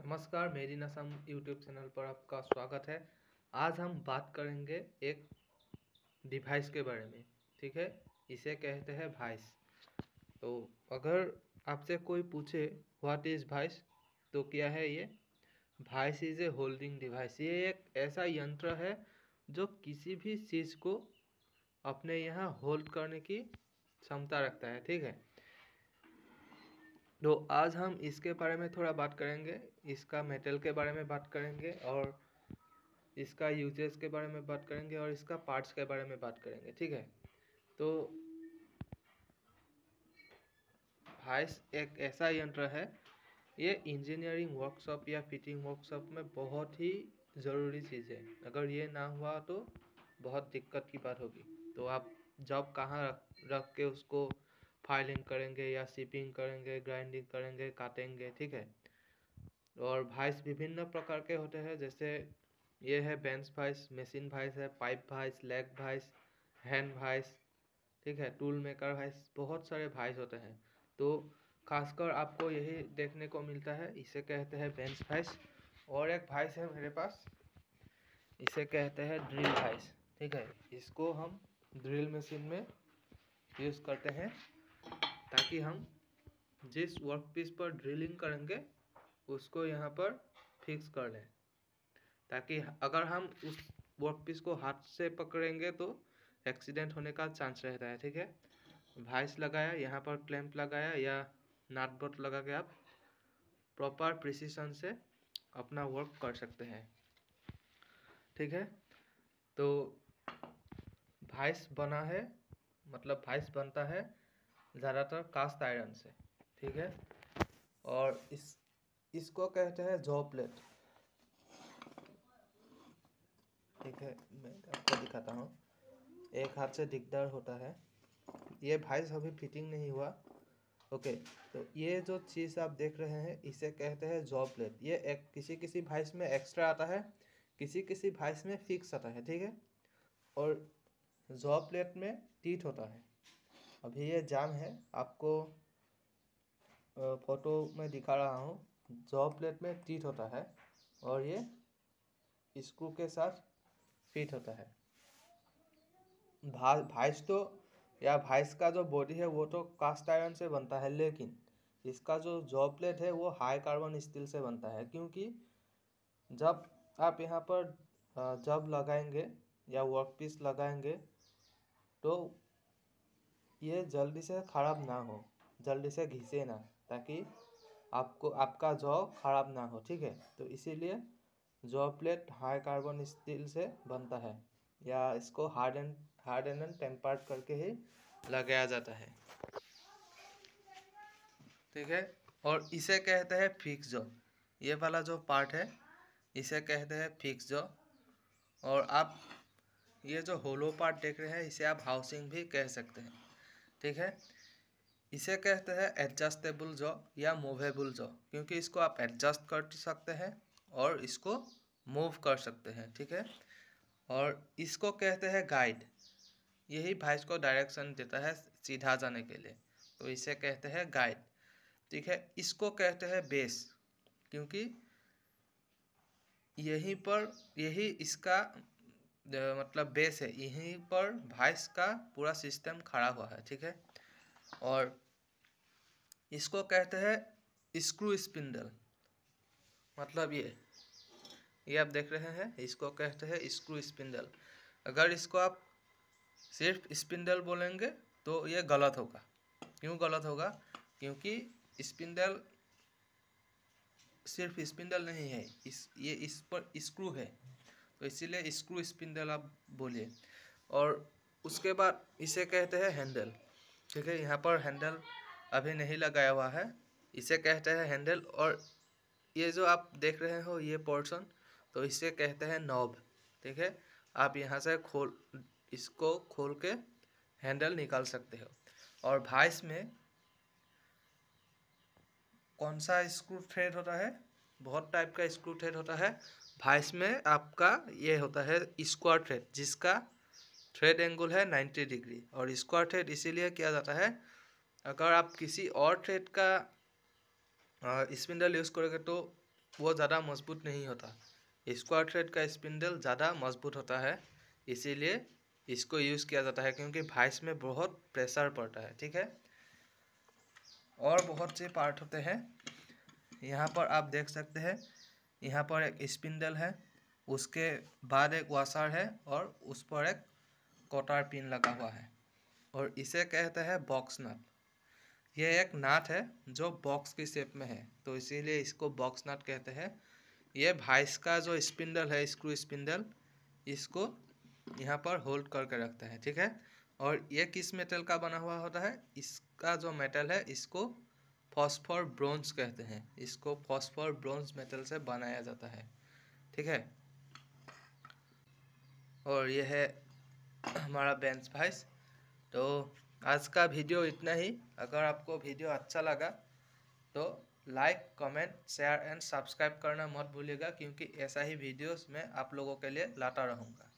नमस्कार, मेरी नसम YouTube channel पर आपका स्वागत है। आज हम बात करेंगे एक डिवाइस के बारे में। ठीक है, इसे कहते हैं वॉइस। तो अगर आपसे कोई पूछे व्हाट इज़ वॉइस, तो क्या है ये? Vice is a holding device. ये एक ऐसा यंत्र है जो किसी भी चीज़ को अपने यहाँ होल्ड करने की क्षमता रखता है। ठीक है, तो आज हम इसके बारे में थोड़ा बात करेंगे, इसका मेटल के बारे में बात करेंगे और इसका यूजेस के बारे में बात करेंगे और इसका पार्ट्स के बारे में बात करेंगे। ठीक है, तो वॉइस एक ऐसा यंत्र है, ये इंजीनियरिंग वर्कशॉप या फिटिंग वर्कशॉप में बहुत ही ज़रूरी चीज़ है। अगर ये ना हुआ तो बहुत दिक्कत की बात होगी। तो आप जब कहाँ रख के उसको फाइलिंग करेंगे या शिपिंग करेंगे, ग्राइंडिंग करेंगे, काटेंगे। ठीक है, और वॉइस विभिन्न प्रकार के होते हैं, जैसे ये है बेंच वॉइस, मशीन वॉइस है, pipe vice, leg vice, hand vice. ठीक है, टूल मेकर वॉइस, बहुत सारे वॉइस होते हैं। तो खासकर आपको यही देखने को मिलता है, इसे कहते हैं बेंच वॉइस। और एक वॉइस है मेरे पास, इसे कहते हैं ड्रिल वॉइस। ठीक है, इसको हम ड्रिल मशीन में यूज़ करते हैं ताकि हम जिस वर्कपीस पर ड्रिलिंग करेंगे उसको यहाँ पर फिक्स कर लें, ताकि अगर हम उस वर्कपीस को हाथ से पकड़ेंगे तो एक्सीडेंट होने का चांस रहता है। ठीक है, वाइस लगाया, यहाँ पर क्लैंप लगाया या नट बोल्ट लगा के आप प्रॉपर प्रिसीशन से अपना वर्क कर सकते हैं। ठीक है, तो वाइस बना है, मतलब वाइस बनता है ज़्यादातर कास्ट आयरन से। ठीक है, और इसको कहते हैं जॉ प्लेट। ठीक है, मैं आपको दिखाता हूँ, एक हाथ से दिकदार होता है। ये वाइस अभी फिटिंग नहीं हुआ। ओके, तो ये जो चीज़ आप देख रहे हैं इसे कहते हैं जॉ प्लेट। ये एक किसी किसी वाइस में एक्स्ट्रा आता है, किसी किसी वाइस में फिक्स आता है। ठीक है, और जॉ प्लेट में टीथ होता है। अभी ये जाम है, आपको फोटो में दिखा रहा हूँ। जॉ प्लेट में टीथ होता है और ये स्क्रू के साथ फिट होता है। वाइस तो या वाइस का जो बॉडी है वो तो कास्ट आयरन से बनता है, लेकिन इसका जो जॉ प्लेट है वो हाई कार्बन स्टील से बनता है। क्योंकि जब आप यहाँ पर जब लगाएंगे या वर्कपीस लगाएंगे तो ये जल्दी से ख़राब ना हो, जल्दी से घिसे ना, ताकि आपका जॉ ख़राब ना हो। ठीक है, तो इसीलिए jaw plate high carbon steel से बनता है, या इसको हार्ड एंड टेम्पर्ड करके ही लगाया जाता है। ठीक है, और इसे कहते हैं फिक्स जॉ। ये वाला जो पार्ट है इसे कहते हैं फिक्स जॉ। और आप ये जो होलो पार्ट देख रहे हैं इसे आप हाउसिंग भी कह सकते हैं। ठीक है, इसे कहते हैं एडजस्टेबल जॉ या मूवेबल जॉ, क्योंकि इसको आप एडजस्ट कर सकते हैं और इसको मूव कर सकते हैं। ठीक है, और इसको कहते हैं गाइड। यही वाइस को डायरेक्शन देता है सीधा जाने के लिए, तो इसे कहते हैं गाइड। ठीक है, इसको कहते हैं बेस, क्योंकि यही इसका मतलब बेस है, यहीं पर वाइस का पूरा सिस्टम खड़ा हुआ है। ठीक है, और इसको कहते हैं स्क्रू स्पिंडल। मतलब ये आप देख रहे हैं, इसको कहते हैं स्क्रू स्पिंडल। अगर इसको आप सिर्फ स्पिंडल बोलेंगे तो ये गलत होगा। क्यों गलत होगा? क्योंकि स्पिंडल सिर्फ स्पिंडल नहीं है, ये इस पर स्क्रू है, तो इसीलिए स्क्रू स्पिंडल आप बोलिए। और उसके बाद इसे कहते हैं हैंडल। ठीक है, यहाँ पर हैंडल अभी नहीं लगाया हुआ है, इसे कहते हैं हैंडल। और ये जो आप देख रहे हो ये पोर्शन, तो इसे कहते हैं नॉब। ठीक है, आप यहाँ से इसको खोल के हैंडल निकाल सकते हो। और वाइस में कौन सा स्क्रू थ्रेड होता है? बहुत टाइप का स्क्रू थ्रेड होता है। वाइस में आपका ये होता है स्क्वायर थ्रेड, जिसका थ्रेड एंगल है 90 डिग्री। और स्क्वायर थ्रेड इसीलिए किया जाता है, अगर आप किसी और थ्रेड का स्पिंडल यूज़ करोगे तो वो ज़्यादा मजबूत नहीं होता। स्क्वायर थ्रेड का स्पिंडल ज़्यादा मजबूत होता है, इसीलिए इसको यूज़ किया जाता है, क्योंकि वाइस में बहुत प्रेशर पड़ता है। ठीक है, और बहुत से पार्ट होते हैं। यहाँ पर आप देख सकते हैं, यहाँ पर एक स्पिंडल है, उसके बाद एक वाशर है और उस पर एक कॉटर पिन लगा हुआ है, और इसे कहते हैं बॉक्स नट। यह एक नट है जो बॉक्स की शेप में है, तो इसीलिए इसको बॉक्स नट कहते हैं। ये वाइस का जो स्पिंडल है, स्क्रू स्पिंडल, इसको यहाँ पर होल्ड करके रखता है। ठीक है, और ये किस मेटल का बना हुआ होता है? इसका जो मेटल है इसको फॉस्फोर ब्रोंज कहते हैं। इसको फॉस्फोर ब्रोंज मेटल से बनाया जाता है। ठीक है, और यह है हमारा बेंच वाइस। तो आज का वीडियो इतना ही। अगर आपको वीडियो अच्छा लगा तो like, comment, share and subscribe करना मत भूलिएगा, क्योंकि ऐसा ही वीडियोस मैं आप लोगों के लिए लाता रहूँगा।